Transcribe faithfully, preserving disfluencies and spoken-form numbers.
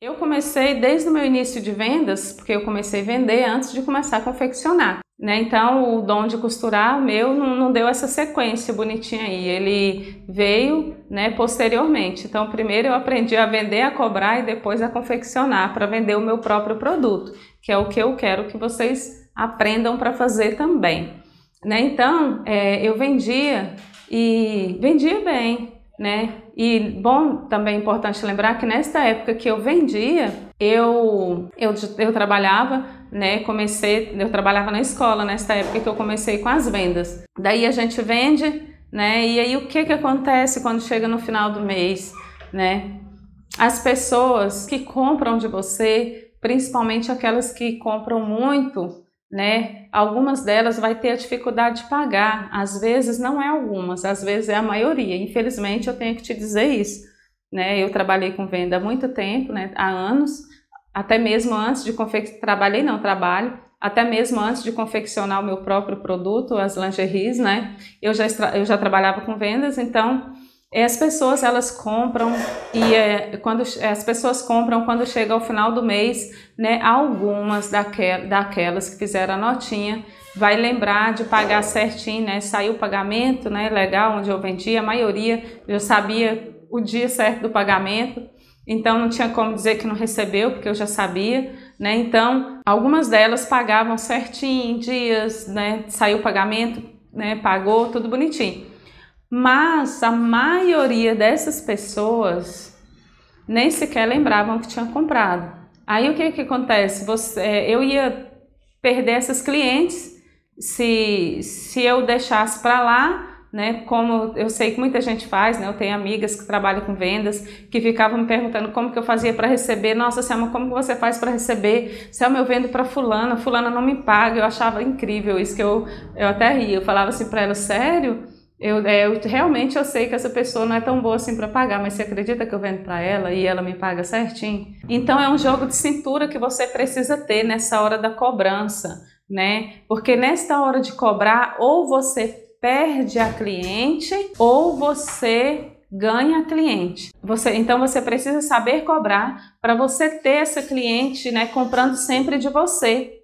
Eu comecei desde o meu início de vendas, porque eu comecei a vender antes de começar a confeccionar, né? Então o dom de costurar meu não, não deu essa sequência bonitinha aí, ele veio, né, posteriormente. Então primeiro eu aprendi a vender, a cobrar e depois a confeccionar para vender o meu próprio produto, que é o que eu quero que vocês aprendam para fazer também, né? Então é, eu vendia e vendia bem, né? E bom, também é importante lembrar que nesta época que eu vendia, eu, eu, eu trabalhava, né? Comecei, eu trabalhava na escola nesta época que eu comecei com as vendas. Daí a gente vende, né? E aí o que que acontece quando chega no final do mês, né? As pessoas que compram de você, principalmente aquelas que compram muito, né? Algumas delas vai ter a dificuldade de pagar, às vezes não é algumas, às vezes é a maioria. Infelizmente eu tenho que te dizer isso, né? Eu trabalhei com venda há muito tempo, né? Há anos, até mesmo antes de confeccionar, trabalhei não, trabalho, até mesmo antes de confeccionar o meu próprio produto, as lingeries, né? Eu já, eu já trabalhava com vendas, então as pessoas elas compram e é, quando as pessoas compram quando chega ao final do mês, né? Algumas daquel, daquelas que fizeram a notinha vai lembrar de pagar certinho, né? Saiu o pagamento, né? Legal, onde eu vendia, a maioria eu sabia o dia certo do pagamento, então não tinha como dizer que não recebeu, porque eu já sabia, né? Então algumas delas pagavam certinho, dias, né? Saiu o pagamento, né? Pagou, tudo bonitinho. Mas a maioria dessas pessoas nem sequer lembravam que tinham comprado. Aí o que que acontece? Você, eu ia perder essas clientes se, se eu deixasse para lá, né? Como eu sei que muita gente faz, né? Eu tenho amigas que trabalham com vendas que ficavam me perguntando como que eu fazia para receber. Nossa, Selma, como que você faz para receber? Selma, eu vendo para fulana, fulana não me paga. Eu achava incrível isso, que eu, eu até ria. Eu falava assim para ela, sério? Eu, eu realmente eu sei que essa pessoa não é tão boa assim para pagar, mas você acredita que eu vendo para ela e ela me paga certinho? Então é um jogo de cintura que você precisa ter nessa hora da cobrança, né? Porque nesta hora de cobrar, ou você perde a cliente ou você ganha a cliente. Você, então você precisa saber cobrar para você ter essa cliente, né, comprando sempre de você.